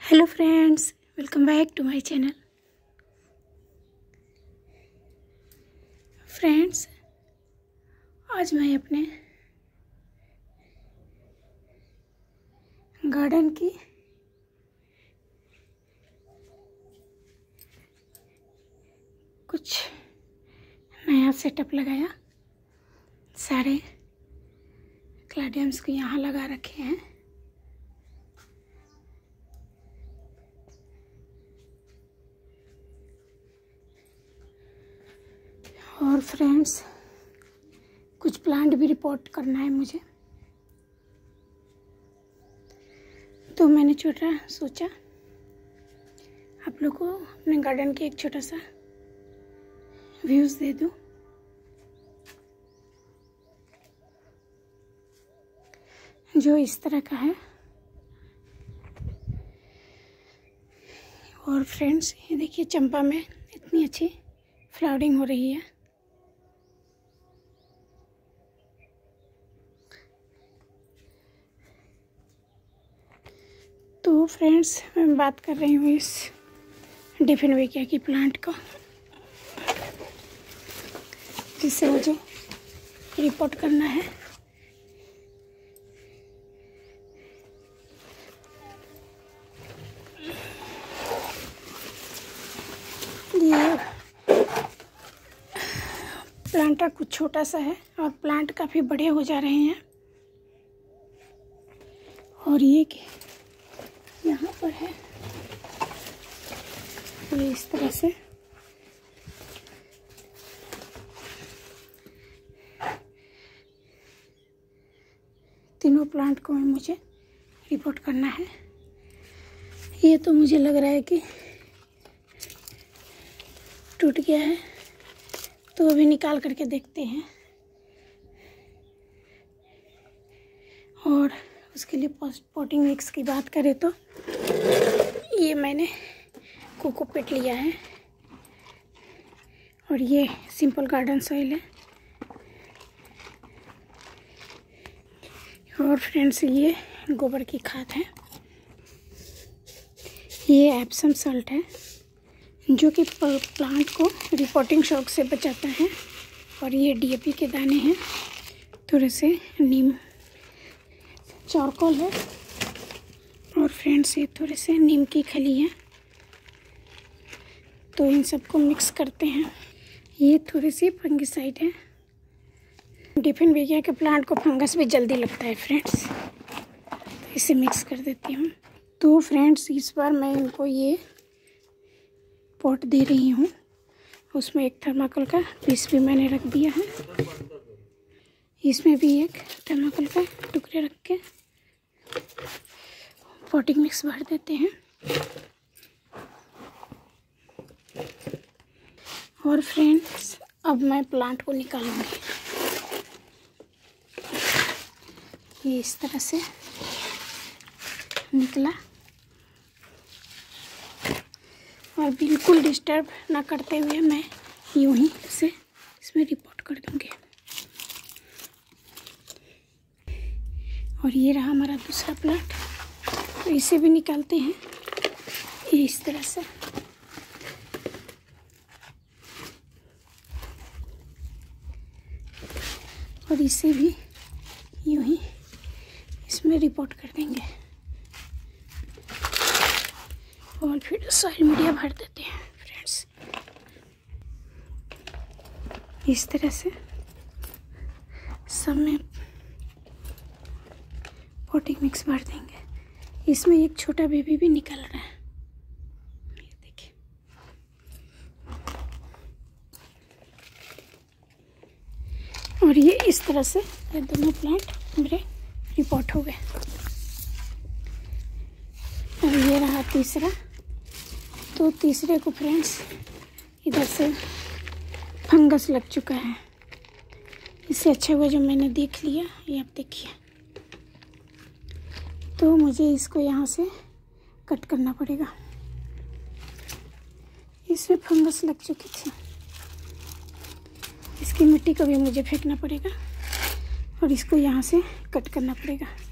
Hello friends, welcome back to my channel. Friends, आज मैं अपने गार्डन की कुछ नया सेटअप लगाया। सारे क्लाडियम्स को यहाँ लगा रखे हैं। और फ्रेंड्स, कुछ प्लांट भी रिपोर्ट करना है मुझे, तो मैंने सोचा आप लोग को अपने गार्डन के एक छोटा सा व्यूज़ दे दूं। जो इस तरह का है। और फ्रेंड्स, ये देखिए, चंपा में इतनी अच्छी फ्लावरिंग हो रही है। तो फ्रेंड्स, मैं बात कर रही हूँ इस डिफिनविकिया की प्लांट को, जिससे मुझे रिपोर्ट करना है। ये प्लांट कुछ छोटा सा है और प्लांट काफ़ी बड़े हो जा रहे हैं। और ये यहाँ पर है, ये इस तरह से तीनों प्लांट को मुझे रिपोर्ट करना है। ये तो मुझे लग रहा है कि टूट गया है, तो अभी निकाल करके देखते हैं। और उसके लिए पॉटिंग मिक्स की बात करें तो ये मैंने कोकोपीट लिया है और ये सिंपल गार्डन सॉइल है। और फ्रेंड्स, ये गोबर की खाद है। ये एप्सम सॉल्ट है, जो कि प्लांट को रिपोर्टिंग शॉक से बचाता है। और ये डीएपी के दाने हैं, थोड़े से नीम चारकोल है। और फ्रेंड्स, ये थोड़े से नीम की खली है, तो इन सबको मिक्स करते हैं। ये थोड़ी सी फंगिसाइड है। डिफिनविकिया के प्लांट को फंगस भी जल्दी लगता है फ्रेंड्स, तो इसे मिक्स कर देती हूँ। तो फ्रेंड्स, इस बार मैं इनको ये पॉट दे रही हूँ, उसमें एक थर्माकोल का पीस भी मैंने रख दिया है। इसमें भी एक थर्माकोल का टुकड़े रख के पॉटिंग मिक्स भर देते हैं। और फ्रेंड्स, अब मैं प्लांट को निकालूंगी। ये इस तरह से निकला, और बिल्कुल डिस्टर्ब ना करते हुए मैं यूं ही इसे इसमें रिपोर्ट कर दूंगी। और ये रहा हमारा दूसरा प्लांट, तो इसे भी निकालते हैं ये इस तरह से। और इसे भी यूं ही इसमें रिपोर्ट कर देंगे। और फिर सॉइल मीडिया भर देते हैं फ्रेंड्स, इस तरह से सब में पॉटिंग मिक्स भर देंगे। इसमें एक छोटा बेबी भी निकल रहा है, ये देखिए। और ये इस तरह से ये दोनों प्लांट मेरे रिपोर्ट हो गए। और ये रहा तीसरा। तो तीसरे को फ्रेंड्स, इधर से फंगस लग चुका है। इससे अच्छा हुआ जो मैंने देख लिया। ये आप देखिए, तो मुझे इसको यहाँ से कट करना पड़ेगा। इसमें फंगस लग चुकी थी, इसकी मिट्टी को भी मुझे फेंकना पड़ेगा और इसको यहाँ से कट करना पड़ेगा।